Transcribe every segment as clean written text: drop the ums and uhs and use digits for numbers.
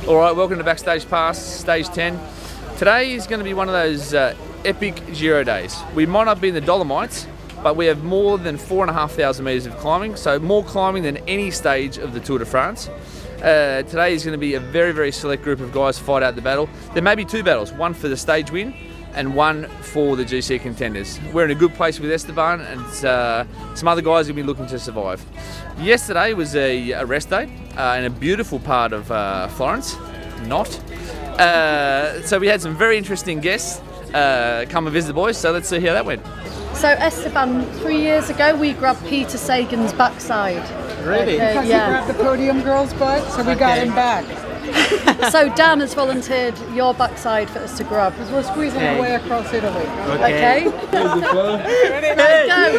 Alright, welcome to Backstage Pass, Stage 10. Today is going to be one of those epic Giro days. We might not be in the Dolomites, but we have more than 4,500 metres of climbing, so more climbing than any stage of the Tour de France. Today is going to be a very, very select group of guys fight out the battle. There may be two battles, one for the stage win and one for the GC contenders. We're in a good place with Esteban, and some other guys will be looking to survive. Yesterday was a rest day in a beautiful part of Florence. So we had some very interesting guests come and visit the boys, so let's see how that went. So Esteban, 3 years ago we grabbed Peter Sagan's backside. Really? Because he grabbed the podium girl's butt, so we got him back. So Dan has volunteered your backside for us to grab. Because we're squeezing our way across Italy. Okay. Let's go.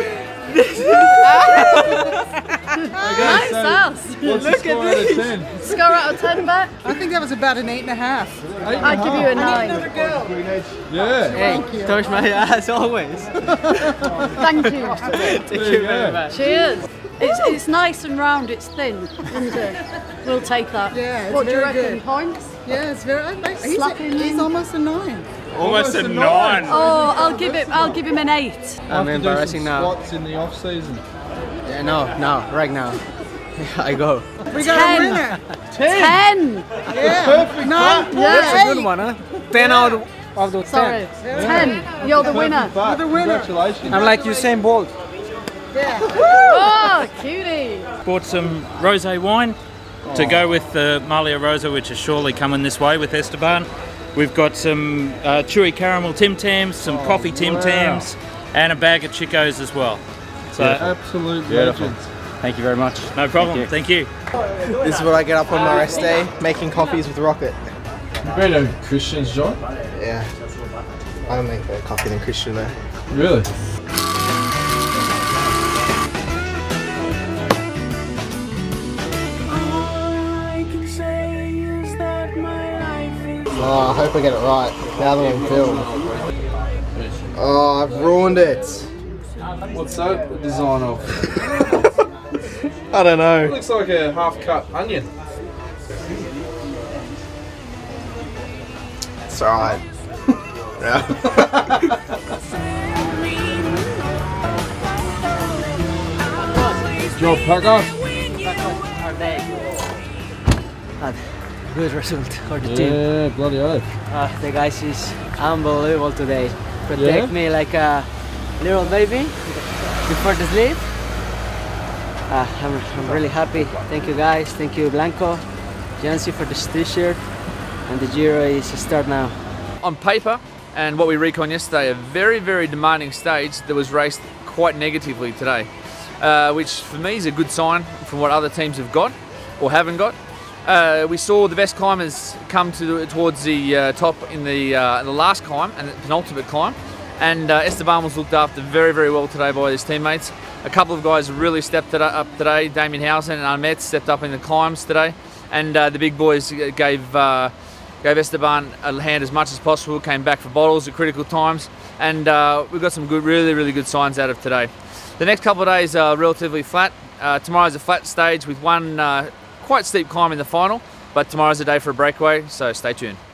Nice ass. What's the score out of 10? Score out of 10, Bet? I think that was about an 8.5. I'd give you a 9. Yeah. Hey, touch my ass always. Thank you. Thank you very much. Cheers. It's nice and round, it's thin, isn't it? We'll take that. Yeah, it's what do you very reckon? good. Points? Yeah, it's very. He's almost a 9. Almost a 9. Oh, I'll give him an 8. I'm embarrassing now. Squats in the off season. Yeah, no, right now. I go. We got a winner. 10. Yeah. Perfect. 9. That's a good one, huh? 10 out of the 10. Sorry, 10. You're the winner. You're the winner. Congratulations. I'm like Usain Bolt. Yeah. Oh, cutie. Bought some rosé wine to go with the Malia Rosa, which is surely coming this way with Esteban. We've got some chewy caramel Tim Tams, some coffee Tim Tams, and a bag of Chicos as well. So Absolute legends. Thank you very much. no problem. Thank you. This is what I get up on my rest day, making coffees with Rocket. You better know Christians, John. Yeah. I make better coffee than Christian though. Really? Oh, I hope I get it right. Now that I'm filmed. Oh, I've ruined it. What's that the design of? I don't know. It looks like a half-cut onion. It's alright. Yeah. Job, pack up. Good result for the team. Yeah, bloody oath. The guys is unbelievable today. Protect me like a little baby before the sleep. I'm really happy. Thank you guys. Thank you Blanco, Jancy for this t-shirt. And the Giro is a start now. On paper, and what we recon yesterday, a very, very demanding stage that was raced quite negatively today, which for me is a good sign from what other teams have got or haven't got. We saw the best climbers come towards the top in the last climb and the penultimate climb, and Esteban was looked after very, very well today by his teammates. A couple of guys really stepped it up today. Damien Housen and Ahmet stepped up in the climbs today, and the big boys gave Esteban a hand as much as possible, came back for bottles at critical times, and we got some good, really, really good signs out of today. The next couple of days are relatively flat. Tomorrow's a flat stage with one quite steep climb in the final, but tomorrow's a day for a breakaway, so stay tuned.